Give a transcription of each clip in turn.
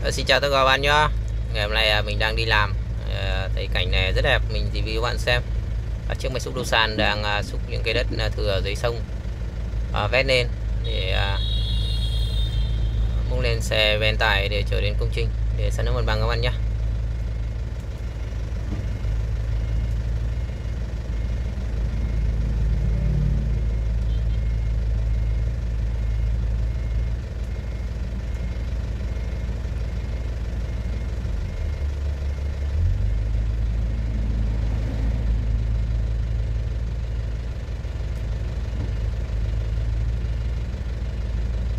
Xin chào tất cả các bạn nhé. Ngày hôm nay mình đang đi làm, thấy cảnh này rất đẹp, mình review các bạn xem. Chiếc máy xúc Doosan đang xúc những cái đất thừa dưới sông vét lên để múc lên xe ven tải để chở đến công trình để san lấp mặt bằng các bạn nhé.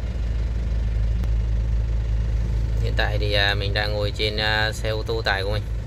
Hiện tại thì mình đang ngồi trên xe ô tô tải của mình.